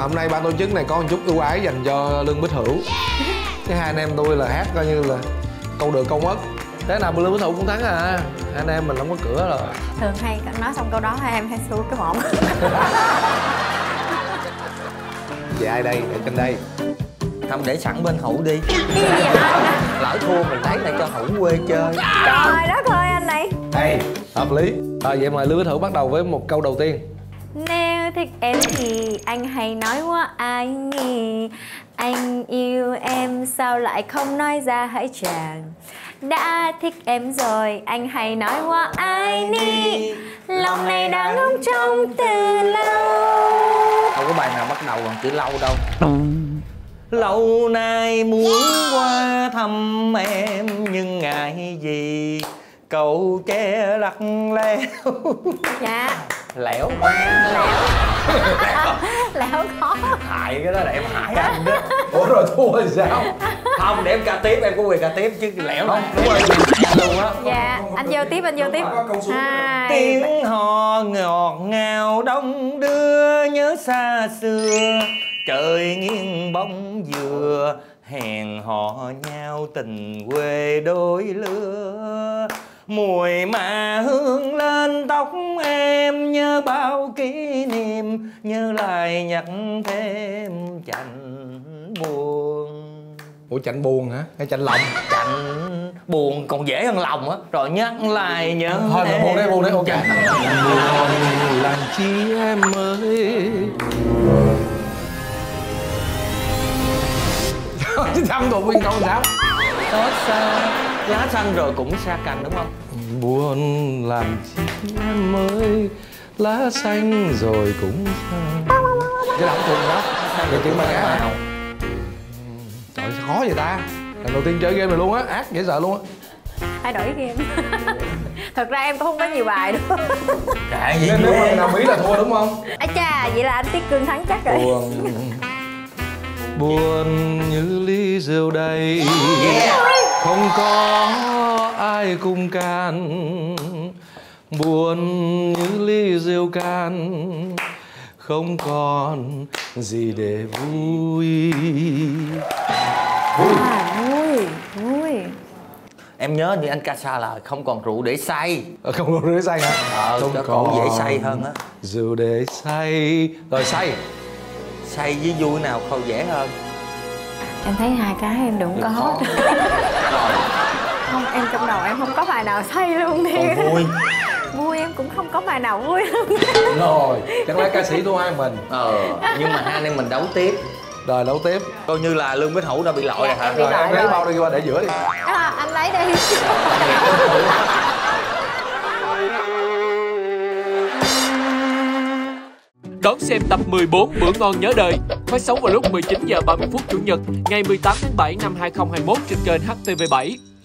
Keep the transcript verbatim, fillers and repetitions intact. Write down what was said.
hôm nay ban tổ chức này có một chút ưu ái dành cho Lương Bích Hữu. Cái hai anh em tôi là hát coi như là câu được câu mất. Thế nào Lương Bích Hữu cũng thắng à. Hai anh em mình không có cửa rồi. Thường hay nói xong câu đó hai em hay xuống cái mộng. Về ai đây? Để trên đây. Không, để sẵn bên Hữu đi. Cái gì vậy hả? Lỡ thua mình lấy lại cho Hữu quê chơi. Trời đất ơi anh này. Hay, hợp lý. Rồi vậy mời Lương Bích Hữu bắt đầu với một câu đầu tiên. Nếu thích em thì anh hãy nói quá anh nhỉ. Anh yêu em sao lại không nói ra hỡi chàng. Đã thích em rồi anh hãy nói quá ai đi. Lòng này đã ngóng trông từ lâu. Không có bài nào bắt đầu bằng chữ lâu đâu. Lâu nay muốn qua thăm em nhưng ngại gì cậu che lắc leo. Dạ. Lẻo. Lẻo. Lẻo khó. Hại cái đó là em hại anh đó. Ủa rồi thua rồi sao? Không, để em ca tiếp, em có quyền ca tiếp chứ lẻo không. Đúng rồi, em luôn á. Dạ, anh vô tiếp, anh vô tiếp. Hai. Tiếng hò ngọt ngào đông đưa nhớ xa xưa. Trời nghiêng bóng dừa hẹn hò nhau tình quê đôi lứa. Mùi mà hương lên tóc em nhớ bao kỷ niệm. Nhớ lại nhắc thêm chạnh buồn. Ủa chạnh buồn hả? Hay chạnh lòng? Chạnh buồn còn dễ hơn lòng á. Rồi nhắc lại nhớ. Thôi mà buồn đấy, buồn đấy, ok. Buồn làm chi em ơi. Thăm thuộc nguyên câu sao? Tết xa, lá xanh rồi cũng xa cành đúng không? Buồn làm chi em ơi. Lá xanh rồi cũng xa. Cái nào cũng thuộc đó. Vậy tiếng bài hát nào? Trời sao khó vậy ta? Lần đầu tiên chơi game này luôn á, ác dễ sợ luôn á. Thay đổi game. Thật ra em cũng không có nhiều bài đâu. Kệ gì nếu mà nào Mỹ là thua đúng không? À chà, vậy là anh Tiết Cương thắng chắc rồi. Buồn buồn như ly rượu đầy. Yeah. Không có ai cùng can. Buồn như ly rượu can. Không còn gì để vui. Vui. À, vui, vui. Em nhớ như anh ca sa là không còn rượu để say. Ờ, không còn rượu để say hả? Ờ, không cho còn cậu dễ say hơn á. Rượu để say. Rồi say. Say với vui nào không dễ hơn? Em thấy hai cái em đụng có hết. Không, em trong đầu em không có bài nào say luôn đi. Còn vui. Vui em cũng không có bài nào vui luôn. Rồi, chẳng lẽ ca sĩ thua hai mình? Ờ, nhưng mà hai anh em mình đấu tiếp. Rồi đấu tiếp. Coi như là Lương Bích Hữu đã bị lội rồi hả? Rồi em lấy bao đi qua để giữa đi. À, anh lấy đi. Đón xem tập mười bốn Bữa Ngon Nhớ Đời, phát sóng vào lúc mười chín giờ ba mươi phút Chủ nhật ngày mười tám tháng bảy năm hai không hai mốt trên kênh H T V bảy.